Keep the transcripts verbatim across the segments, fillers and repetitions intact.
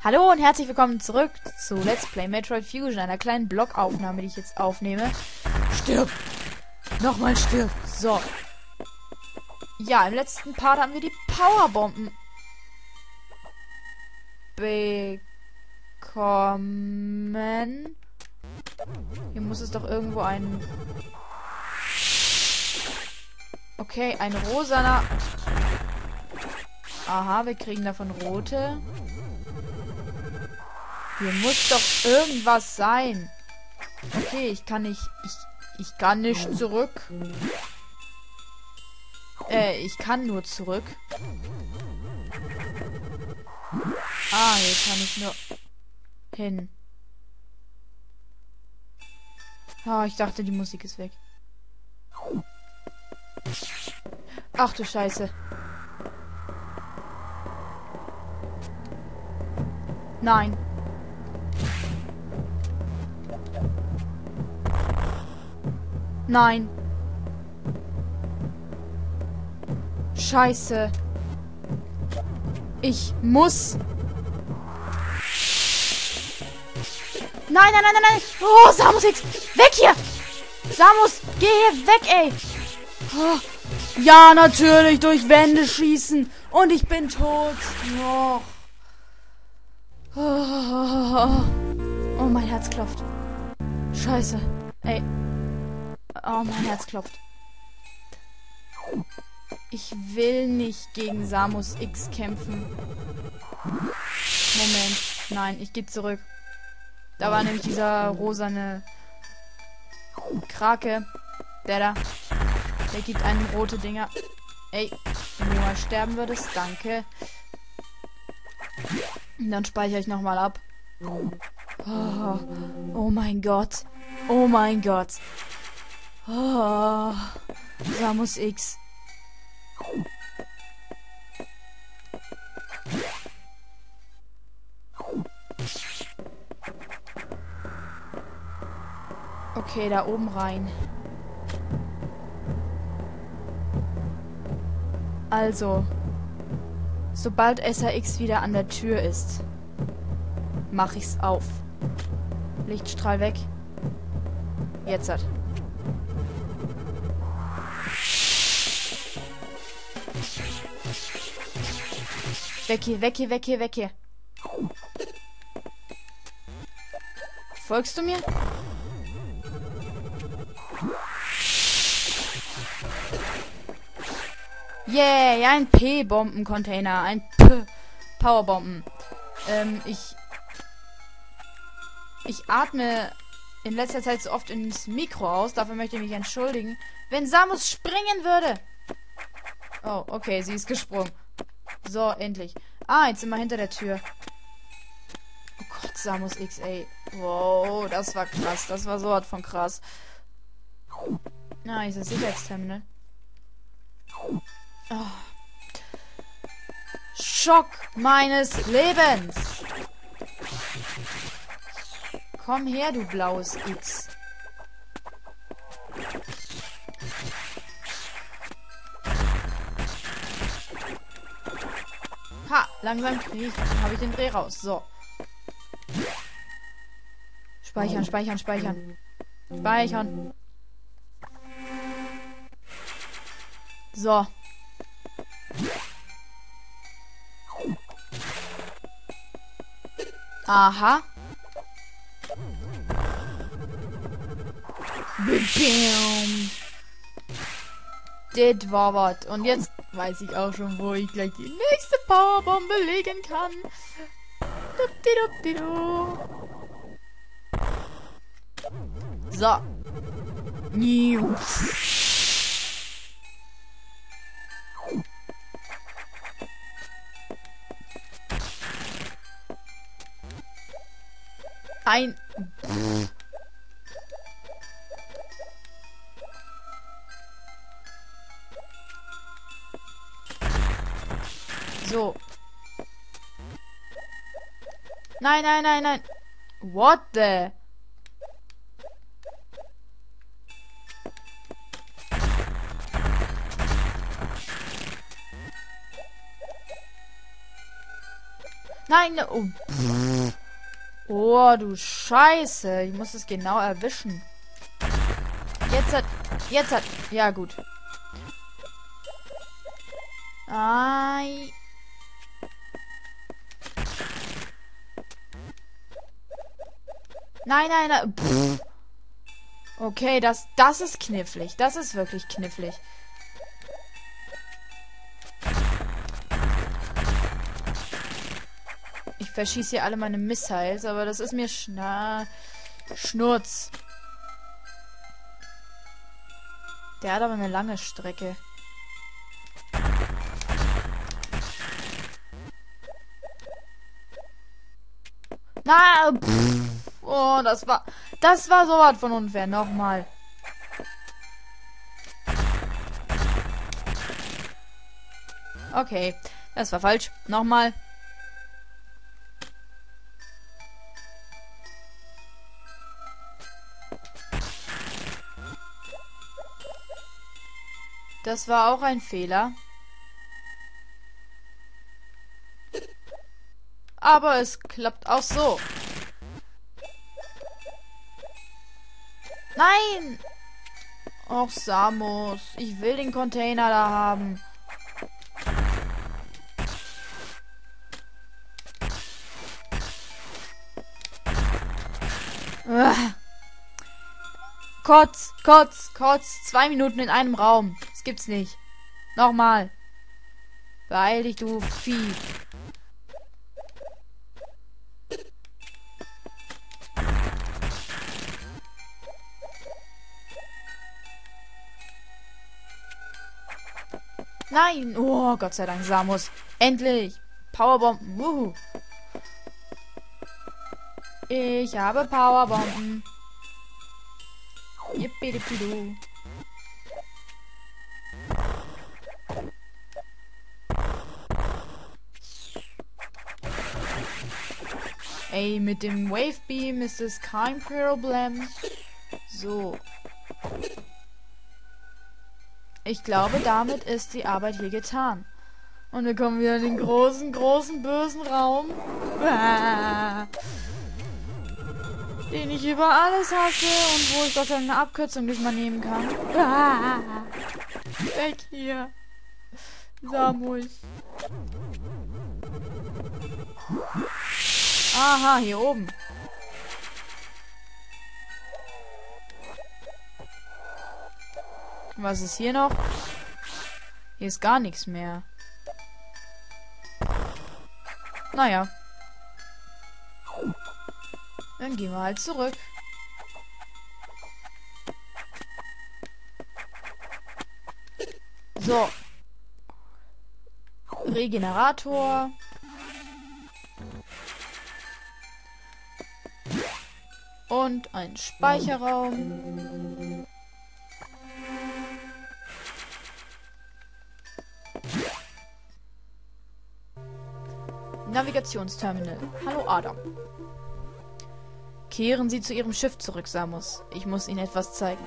Hallo und herzlich willkommen zurück zu Let's Play Metroid Fusion, einer kleinen Blockaufnahme, die ich jetzt aufnehme. Stirb! Nochmal stirb! So. Ja, im letzten Part haben wir die Powerbomben bekommen. Hier muss es doch irgendwo ein... Okay, ein rosaner... Aha, wir kriegen davon rote. Hier muss doch irgendwas sein. Okay, ich kann nicht... Ich, ich kann nicht zurück. Äh, ich kann nur zurück. Ah, hier kann ich nur hin. Ah, ich dachte, die Musik ist weg. Ach du Scheiße. Nein. Nein. Scheiße. Ich muss. Nein, nein, nein, nein, nein. Oh, Samus X. Weg hier. Samus, geh hier weg, ey. Oh. Ja, natürlich. Durch Wände schießen. Und ich bin tot. Oh. Oh, oh, mein Herz klopft. Scheiße. Ey. Oh, mein Herz klopft. Ich will nicht gegen Samus X kämpfen. Moment. Nein, ich gehe zurück. Da war nämlich dieser rosane Krake. Der da. Der gibt einem rote Dinger. Ey, wenn du mal sterben würdest, danke. Und dann speichere ich nochmal ab. Oh, oh mein Gott. Oh mein Gott. Oh, Samus X. Okay, da oben rein. Also, sobald S R X wieder an der Tür ist, mache ich's auf. Lichtstrahl weg. Jetzt hat. Weg hier, weg hier, weg hier, weg hier. Folgst du mir? Yeah, ein P-Bomben-Container. Ein P-Powerbomben. Ähm, ich... Ich atme in letzter Zeit so oft ins Mikro aus. Dafür möchte ich mich entschuldigen. Wenn Samus springen würde... Oh, okay, sie ist gesprungen. So, endlich. Ah, jetzt sind wir hinter der Tür. Oh Gott, Samus X, ey. Wow, das war krass. Das war so was von krass. Na, ist das Sicherheitsterminal? Oh. Schock meines Lebens. Komm her, du blaues X. Ha, langsam krieg ich, habe ich den Dreh raus. So. Speichern, speichern, speichern. Speichern. So. Aha. Bim. Das war was. Und jetzt weiß ich auch schon, wo ich gleich die nächste Powerbombe legen kann. Dupdidup-didu. So. Ein... So. Nein, nein, nein, nein. What the... Nein! Oh, oh du Scheiße. Ich muss es genau erwischen. Jetzt hat... Jetzt hat... Ja, gut. Ai... Nein, nein, nein. Pff. Okay, das, das ist knifflig. Das ist wirklich knifflig. Ich verschieße hier alle meine Missiles, aber das ist mir schna Schnurz. Der hat aber eine lange Strecke. Na, pff. Oh, das war... Das war so was von unfair. Nochmal. Okay. Das war falsch. Nochmal. Das war auch ein Fehler. Aber es klappt auch so. Nein! Och, Samus. Ich will den Container da haben. Uah. Kotz, Kotz, Kotz. Zwei Minuten in einem Raum. Das gibt's nicht. Nochmal. Beeil dich, du Vieh. Nein! Oh, Gott sei Dank, Samus. Endlich! Powerbomben. Wuhu. Ich habe Powerbomben. Yippidippidu. Ey, mit dem Wave Beam ist es kein Problem. So. Ich glaube, damit ist die Arbeit hier getan. Und wir kommen wieder in den großen, großen, bösen Raum. Ah, den ich über alles hasse und wo ich doch eine Abkürzung diesmal nehmen kann. Ah, weg hier. Samus. Aha, hier oben. Was ist hier noch? Hier ist gar nichts mehr. Naja. Dann gehen wir halt zurück. So. Regenerator. Und ein Speicherraum. Navigationsterminal. Hallo Adam. Kehren Sie zu Ihrem Schiff zurück, Samus. Ich muss Ihnen etwas zeigen.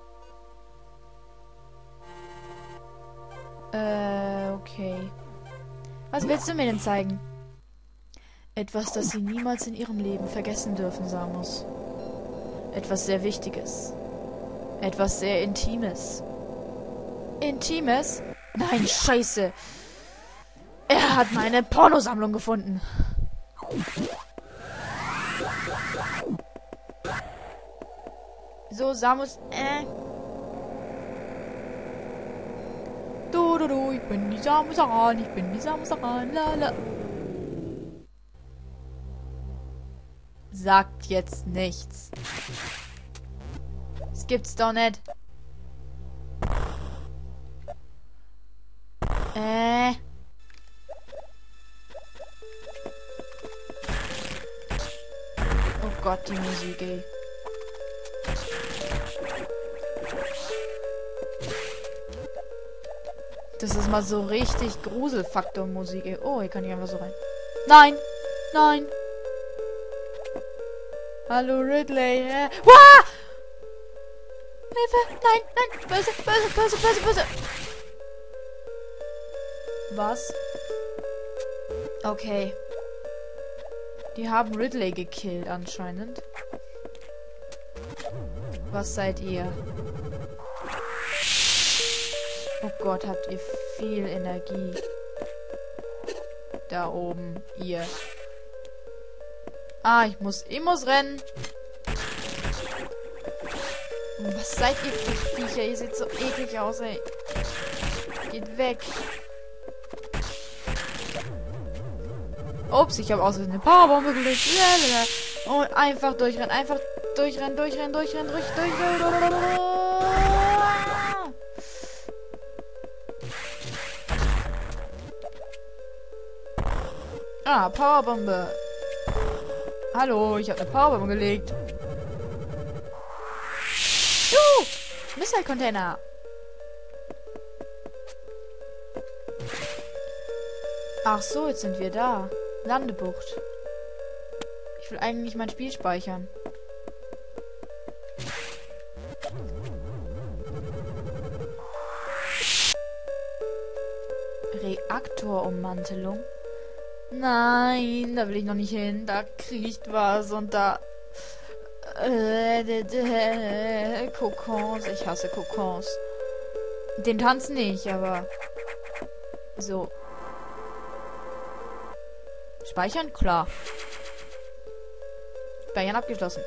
Äh, okay. Was willst du mir denn zeigen? Etwas, das Sie niemals in Ihrem Leben vergessen dürfen, Samus. Etwas sehr Wichtiges. Etwas sehr Intimes. Intimes? Nein, scheiße. Er hat meine Pornosammlung gefunden. So, Samus, äh. Du, du, du, ich bin die Samus Aran, ich bin die Samus Aran, lala. Sagt jetzt nichts. Das gibt's doch nicht. Äh. Oh Gott, die Musik, ey. Das ist mal so richtig Gruselfaktor-Musik, ey. Oh, hier kann ich einfach so rein. Nein! Nein! Hallo, Ridley, äh. Wah! Hilfe! Nein, nein! Böse, böse, böse, böse, böse! Was? Okay. Die haben Ridley gekillt anscheinend. Was seid ihr? Oh Gott, habt ihr viel Energie. Da oben, ihr. Ah, ich muss, ich muss rennen. Was seid ihr für Viecher? Ihr seht so eklig aus, ey. Geht weg. Ups, ich habe außerdem eine Powerbombe gelegt. Und einfach durchrennen, einfach durchrennen, durchrennen, durchrennen, durch, durch, durch. Ah, Powerbombe. Hallo, ich habe eine Powerbombe gelegt. Uh, Missile-Container. Ach so, jetzt sind wir da. Landebucht. Ich will eigentlich mein Spiel speichern. Reaktorummantelung. Nein, da will ich noch nicht hin. Da kriecht was und da... Äh, d- d- Kokons. Ich hasse Kokons. Den Tanz nicht, aber... So. Speichern? Klar. Speichern abgeschlossen.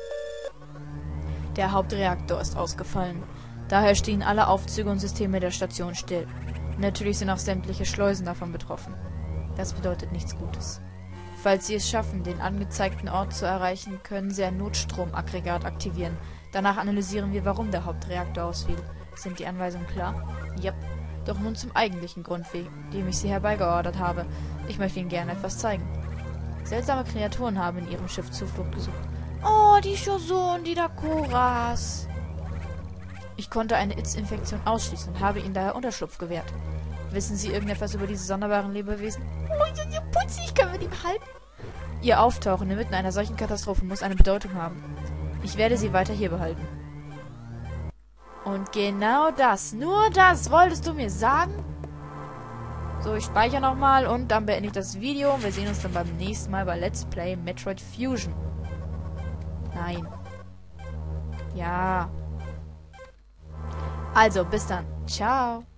Der Hauptreaktor ist ausgefallen. Daher stehen alle Aufzüge und Systeme der Station still. Natürlich sind auch sämtliche Schleusen davon betroffen. Das bedeutet nichts Gutes. Falls Sie es schaffen, den angezeigten Ort zu erreichen, können Sie ein Notstromaggregat aktivieren. Danach analysieren wir, warum der Hauptreaktor ausfiel. Sind die Anweisungen klar? Yep. Doch nun zum eigentlichen Grund, wegen dem ich Sie herbeigeordert habe. Ich möchte Ihnen gerne etwas zeigen. Seltsame Kreaturen haben in Ihrem Schiff Zuflucht gesucht. Oh, die Shosun, die Dakoras. Ich konnte eine I T-Infektion ausschließen und habe Ihnen daher Unterschlupf gewährt. Wissen Sie irgendetwas über diese sonderbaren Lebewesen? Oh, putzig, können wir die behalten? Ihr Auftauchen inmitten einer solchen Katastrophe muss eine Bedeutung haben. Ich werde Sie weiter hier behalten. Und genau das, nur das wolltest du mir sagen? So, ich speichere nochmal und dann beende ich das Video. Und wir sehen uns dann beim nächsten Mal bei Let's Play Metroid Fusion. Nein. Ja. Also, bis dann. Ciao.